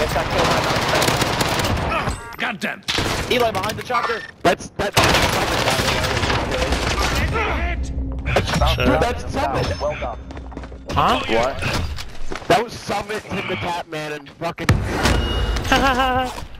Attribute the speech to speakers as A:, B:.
A: got killed by my
B: Goddamn!
A: Eli behind the chopper.
C: That's
A: Dude, that's Summit. Well done.
D: Huh?
C: what? That was Summit, Tim the Tap Man, and fucking.